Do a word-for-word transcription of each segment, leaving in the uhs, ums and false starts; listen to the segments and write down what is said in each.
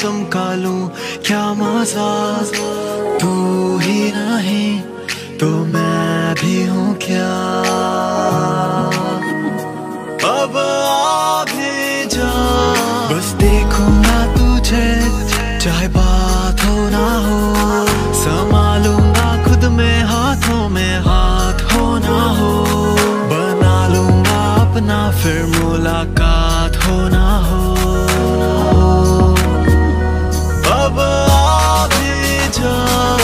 मौसम का लूं क्या मजा। तू ही नहीं तो मैं भी हूँ क्या। अब आ भी जा, बस देखूंगा तुझे चाहे बात हो ना हो। संभालूंगा खुद में हाथों में हाथ हो ना हो। बना लूंगा अपना फिर मुलाकात हो ना हो। अब आ भी जा।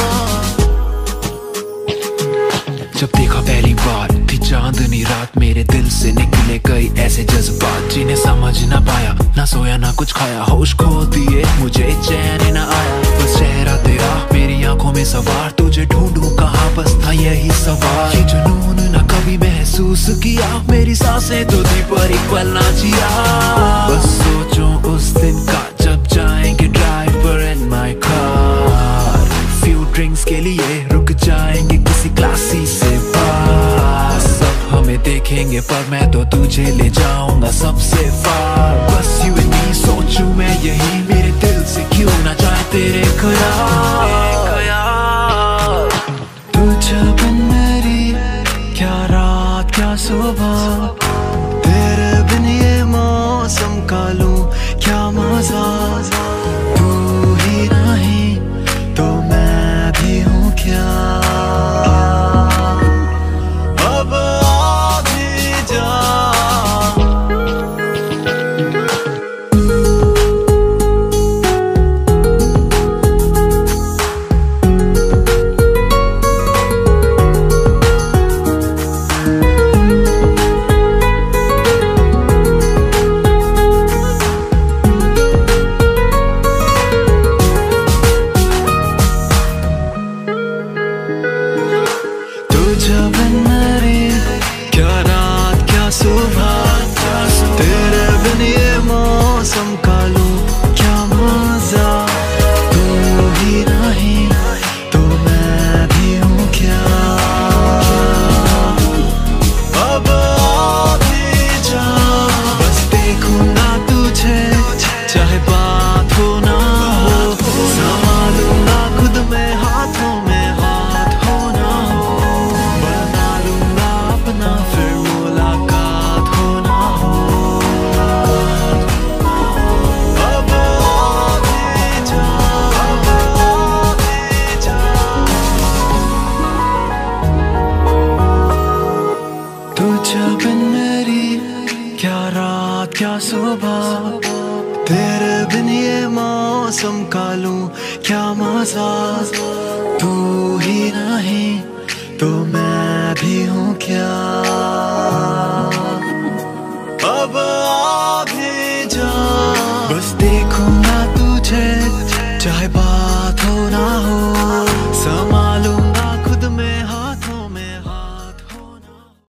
जब देखा पहली बार थी चांदनी रात, मेरे दिल से निकले कई ऐसे जज्बात जिन्हें समझ ना पाया। ना सोया ना कुछ खाया, होश खो दिए मुझे चैन ना आया। बस चेहरा तेरा मेरी आंखों में सवार, तुझे ढूंढूं कहाँ बस था यही सवाल। ये जुनून ना कभी महसूस किया, मेरी सांसें तो थी पर एक पल ना जिया। बस सोचूं उस दिन का जब जाएंगे ड्राइव पर in my car. Few drinks के लिए रुक जाएंगे किसी क्लासी से पास। सब हमें देखेंगे पर मैं तो तुझे ले जाऊंगा सबसे पार। बस यू एंड मी सोचूं मैं यही, मेरे दिल से क्यों ना जाए तेरे ख्याल। तुझे बिन मेरी क्या रात क्या सुबह। तेरे बिन ये मौसम का लूं क्या मजा। तू ही नहीं तो मैं भी हूँ क्या। अब आ भी जा। तुझे बिन मेरी क्या रात क्या सुबह। तेरे बिन ये मौसम का लूं क्या मजा। तू ही नहीं तो मैं भी हूँ क्या। अब आ भी जा, बस देखूंगा तुझे चाहे बात हो ना हो। संभालूंगा खुद में हाथों में हाथ हो ना हो। बना लूंगा अपना फिर मुलाकात हो ना हो। अब आ भी जा, अब आ भी जा। तुझे बिन मेरी क्या रात क्या सुबह। तेरे बिन ये मौसम का लूं क्या मजा। तू ही नहीं तो मैं भी हूँ क्या। अब आ भी जा, बस देखूं